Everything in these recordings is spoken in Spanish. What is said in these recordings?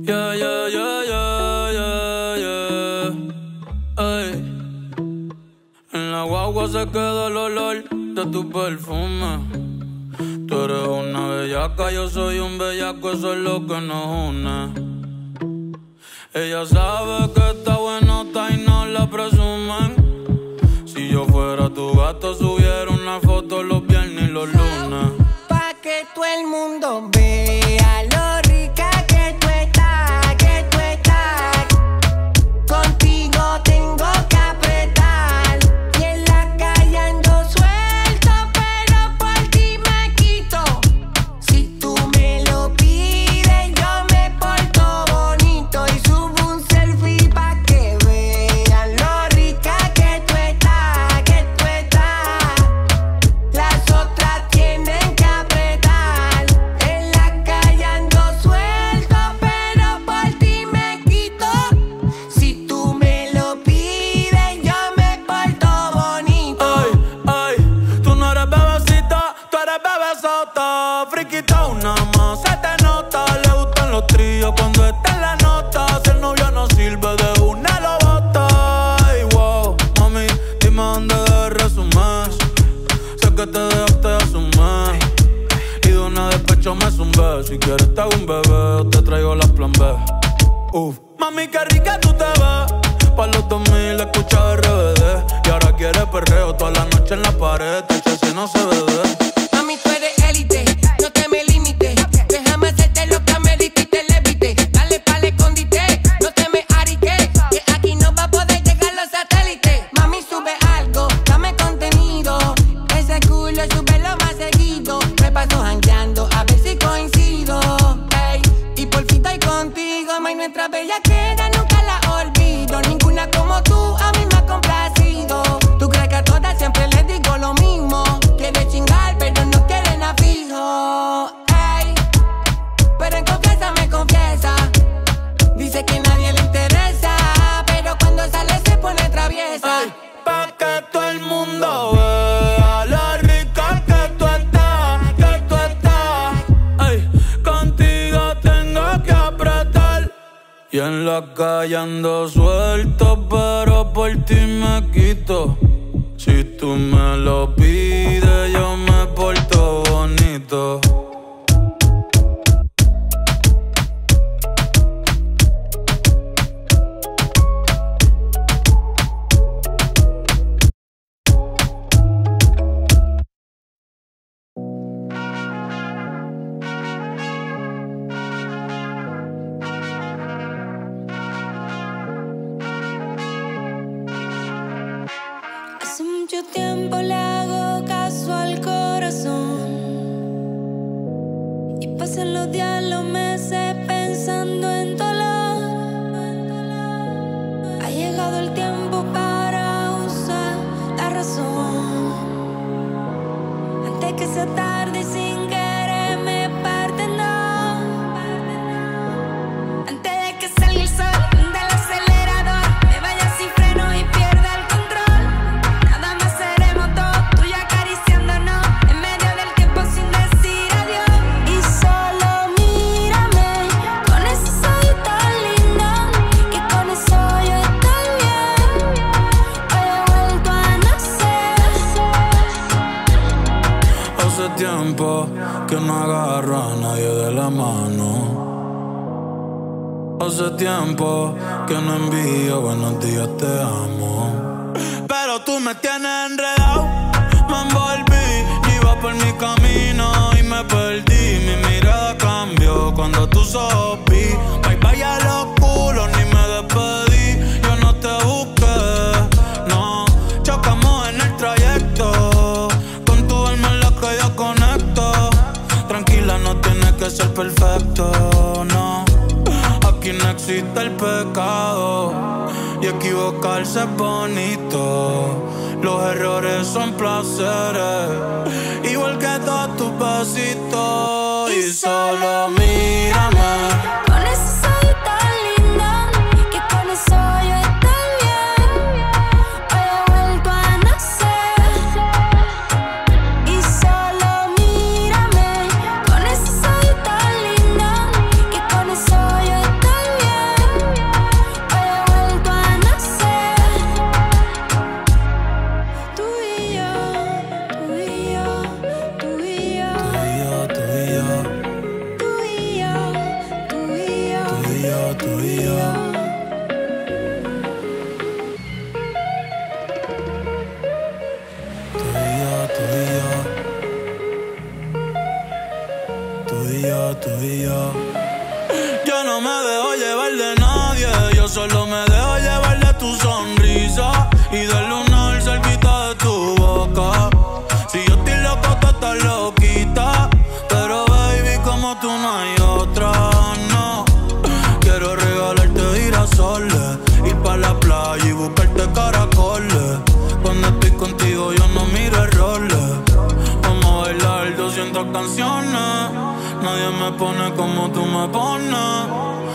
Yeah, yeah, yeah, yeah, yeah, yeah. Ey. En la guagua se queda el olor de tu perfume. Tú eres una bellaca, yo soy un bellaco, eso es lo que nos une. Ella sabe que está buenota y no la presumen. Si yo fuera tu gato, subiera una foto los viernes y los lunes. Pa' que todo el mundo vea lo rica que tú estás, que tú estás. Contigo tengo que apretar. Y en la calle ando suelto, pero por ti me quito. Si tú me lo pides, yo me porto bonito. Y subo un selfie pa' que vean lo rica que tú estás, que tú estás. Las otras tienen que apretar. En la calle ando suelto, pero por ti me quito. Si tú me lo pides, yo me porto bonito. Ay, tú no eres bebecita, tú eres bebesota. Friquita una más, se te nota. Le gustan los tríos cuando está en la nota. Si el novio no sirve, de una lo bota. Ay, wow, mami, dime dónde debes resumir. Sé que te dejaste hace un mes y de una despecho me zumbé. Si quieres te hago un bebé o te traigo la plan B. Mami, qué rica tú te ves. Pa' los 2000 escucha RBD. Y ahora quiere perreo toda la noche en la pared. Si no se ve. Mami, tú eres élite, no te me limites. Déjame hacerte lo que me diste y te levite. Dale pa'l escondite, no te me ariques. Que aquí no va a poder llegar los satélites. Mami, sube algo, dame contenido. Ese culo súbelo más seguido. Me paso jangueando a ver si coincido. Ey, y por fin estoy contigo. May, nuestra bellaquera nunca la olvido. Ninguna como tú a mí me ha complacido. Tú crees que a todas siempre les digo lo mismo. Quiere chingar, pero no quieren a fijo. Ey, pero en confianza me confiesa. Dice que nadie le interesa, pero cuando sale se pone traviesa. Ay, pa' que todo el mundo vea lo rica que tú estás, que tú estás. Ay, contigo tengo que apretar. Y en la calle ando suelto, pero por ti me quito. Si tú me lo pides, yo me porto bonito. Hace mucho tiempo le hago caso al corazón y pasan los días, los meses pensando en dolor. Ha llegado el tiempo para usar la razón antes que sea tarde y sin querer me parten dos. Antes de que salga el sol del acelerador, me vaya sin freno y pierda el control. Nada más seremos dos, tú y acariciándonos en medio del tiempo sin decir adiós. Y solo mírame con esos ojitos lindos, que con eso yo estoy bien. Hoy he vuelto a nacer. Hace tiempo que no agarro a nadie de la mano. Hace tiempo que no envío buenos días, te amo. Pero tú me tienes enredado. Me envolví, iba por mi camino y me perdí. Mi mirada cambió cuando tú sopí. Bye bye a los culos, ni me despedí. Yo no te busqué, no. Chocamos en el trayecto. Con tu alma es la que yo conecto. Tranquila, no tienes que ser perfecto, no. Aquí no existe el pecado y equivocarse es bonito. Los errores son placeres, igual que todos tus besitos. Y solo mírame Con esos ojitos lindos, que con eso yo estoy bien. Hoy he vuelto a nacer. Y solo mírame con esos ojitos lindos, que con eso yo estoy Tú y yo. Tú y yo, tú y yo. Tú y yo, tú y yo. Tú y yo. Yo no me dejo llevar de nadie, yo solo me dejo llevar de tu sonrisa y del lunar cerquita de tu boca. Si yo estoy loco, tú estás loquita, pero baby, como tú no hay otra, no. Quiero regalarte girasoles, ir pa' la playa y buscarte caracoles. Cuando estoy contigo yo no miro errores. Vamos a bailar 200 canciones. Nadie me pone como tú me pones.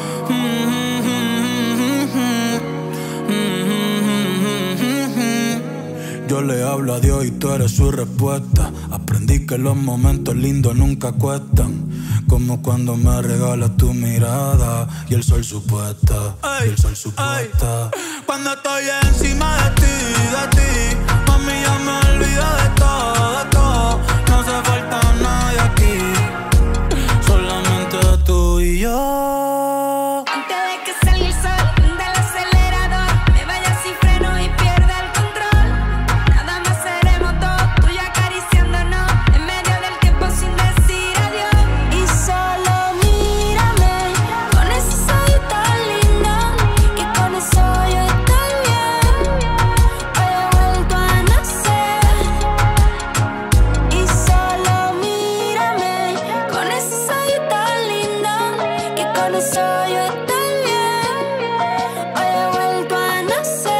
Yo le hablo a Dios y tú eres su respuesta. Aprendí que los momentos lindos nunca cuestan, como cuando me regalas tu mirada y el sol supuesta. Y el sol supuesta. Cuando estoy encima de ti, mami, ya me olvido de todo, de todo. No hace falta nadie aquí, solamente tú y yo. Antes de que salga el sol del acelerador, me vaya sin freno y pierda el control. Nada más seremos dos, tú y yo acariciándonos en medio del tiempo sin decir adiós. Y solo mírame con ese ojito lindo, que con eso yo estoy bien. Hoy he vuelto a nacer. Y solo mírame con ese ojito lindo, que con eso yo estoy bien. Hoy he vuelto a nacer.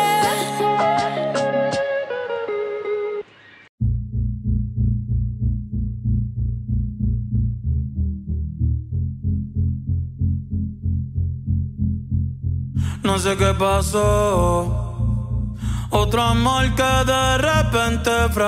No sé qué pasó, otro amor que de repente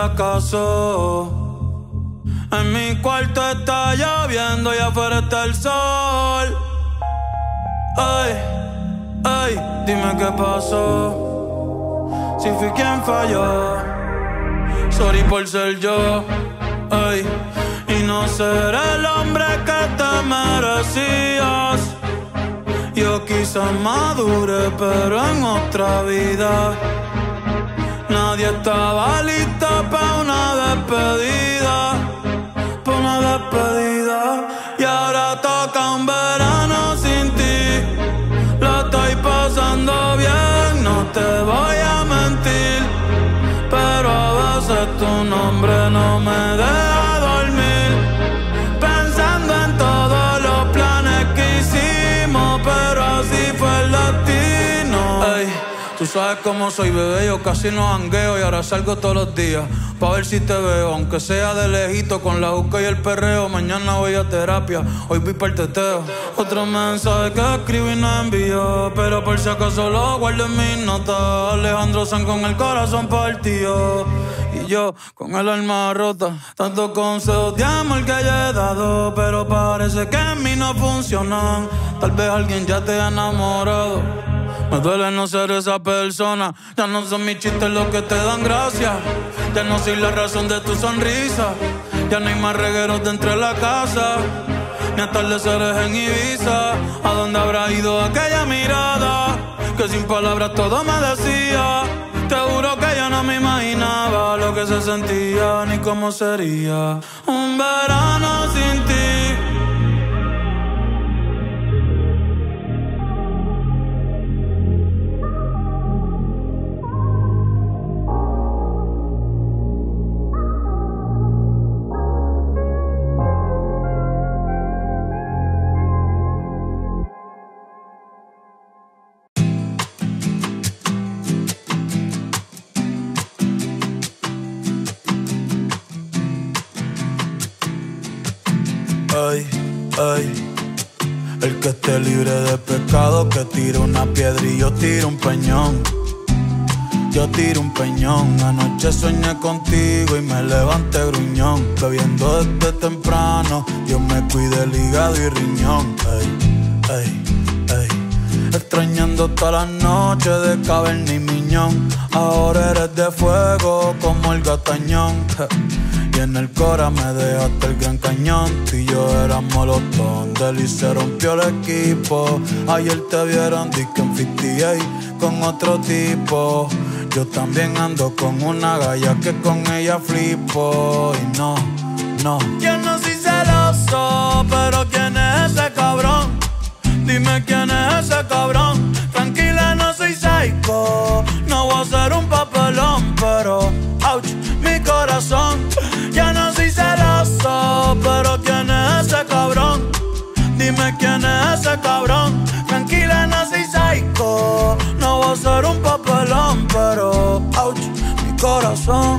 fracasó. En mi cuarto está lloviendo y afuera está el sol. Ay, ay, dime qué pasó, si fui quien falló. Sorry por ser yo, ay, y no ser el hombre que te merecías. Yo quizás madure, pero en otra vida. Nadie estaba listo para una despedida, para una despedida. Y ahora toca un verano sin ti. Lo estoy pasando bien, no te voy a mentir, pero a veces tu nombre no me deja dormir, pensando en todos los planes que hicimos, pero así fue el destino. Ey, tú sabes cómo soy, bebé, yo casi no jangueo y ahora salgo todos los días pa' ver si te veo, aunque sea de lejito con la juca y el perreo. Mañana voy a terapia, hoy voy para el teteo. Otro mensaje que escribí y no envió, pero por si acaso lo guardo en mis notas. Alejandro Sanz con el corazón partido y yo con el alma rota. Tantos consejos de amor que yo he dado, pero parece que en mí no funcionan. Tal vez alguien ya te ha enamorado. Me duele no ser esa persona. Ya no son mis chistes los que te dan gracia. Ya no soy la razón de tu sonrisa. Ya no hay más regueros dentro de la casa, ni atardeceres en Ibiza. ¿A dónde habrá ido aquella mirada que sin palabras todo me decía? Te juro que yo no me imaginaba lo que se sentía ni cómo sería un verano sin ti. Ay, ay, el que esté libre de pecado que tire una piedra y yo tiro un peñón. Yo tiro un peñón. Anoche soñé contigo y me levanté gruñón. Bebiendo desde temprano, yo me cuidé el hígado y riñón. Ay, ay, ay, extrañando todas las noches de caverna y miñón. Ahora eres de fuego como el gatañón. Y en el cora me dejaste el gran cañón. Tú y yo éramos los tontos y se rompió el equipo. Ayer te vieron disque en 58 con otro tipo. Yo también ando con una galla que con ella flipo. Y no, yo no soy celoso, pero ¿quién es ese cabrón? Dime quién es ese cabrón. Tranquila, no soy psycho. No voy a ser un papelón, pero ouch, mi corazón. Ya no soy celoso, pero ¿quién es ese cabrón? Dime quién es ese cabrón. Tranquila, no soy psycho. No voy a ser un papelón, pero ouch, mi corazón.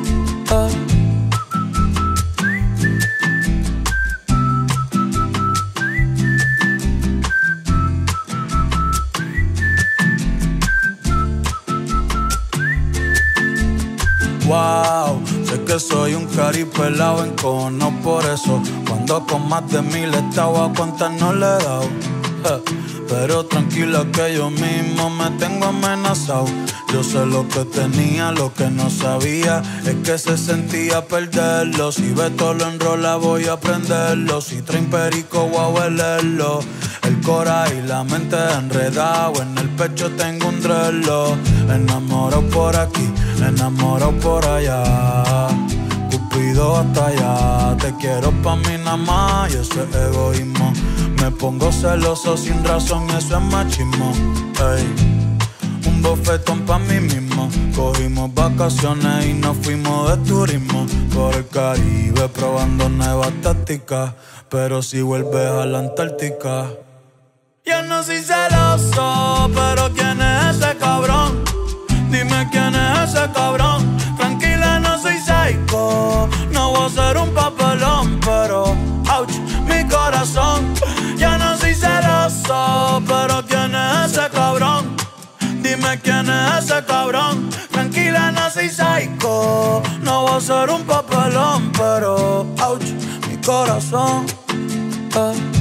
Wow, sé que soy un cari pelado en cono, por eso cuando con más de 1000 estaba a cuentas no le he dado. Pero tranquila que yo mismo me tengo amenazado. Yo sé lo que tenía, lo que no sabía es que se sentía perderlo. Si Beto lo enrola voy a prenderlo. Si traen perico voy a huelerlo. El cora y la mente enredado. En el pecho tengo un drelo. Enamorado por aquí, enamorado por allá. Cupido hasta allá. Te quiero pa' mí nada más y eso es egoísmo. Me pongo celoso sin razón, eso es machismo. Ey, un bofetón pa' mí mismo. Cogimos vacaciones y nos fuimos de turismo por el Caribe probando nuevas tácticas. Pero si vuelves a la Antártica. Yo no soy celoso, pero ¿quién es ese cabrón? Dime quién es ese cabrón. Tranquila, no soy psycho. No voy a ser un papelón, pero ouch, mi corazón. Ya no soy celoso, pero ¿quién es ese cabrón? Dime quién es ese cabrón. Tranquila, no soy psycho. No voy a ser un papelón, pero ouch, mi corazón.